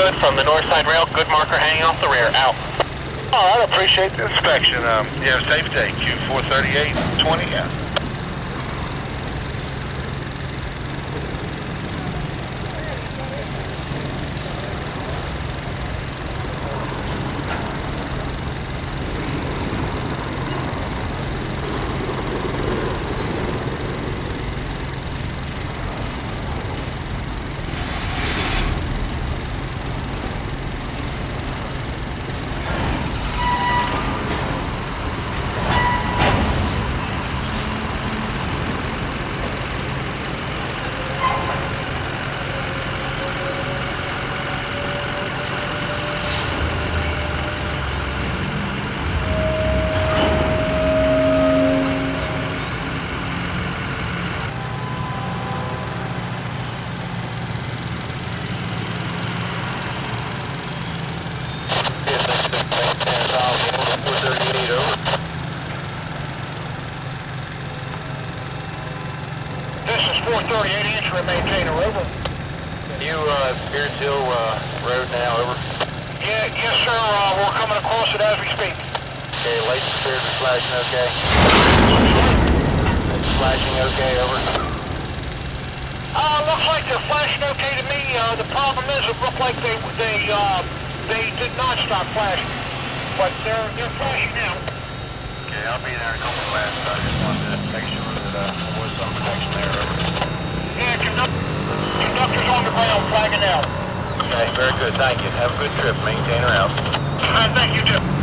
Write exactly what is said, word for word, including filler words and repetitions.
good from the north side rail. Good marker hanging off the rear. Out. All right, appreciate the inspection. Um, yeah, safe day. Q four thirty-eight twenty. Yeah. four thirty-eight answer and maintainer, over. You, uh, Spears Hill, uh, road now, over. Yeah, yes sir, uh, we're coming across it as we speak. Okay, lights and spears are flashing okay. It's flashing okay, over. Uh, looks like they're flashing okay to me. Uh, the problem is it looked like they, they, uh, they did not stop flashing. But they're, they're flashing now. Okay, I'll be there in a couple of minutes. I just wanted to make sure that uh, there was some protection there. Over. Yeah, conduct conductor's on the ground, flagging out. Okay, very good, thank you. Have a good trip, maintainer out. All right, thank you, Jim.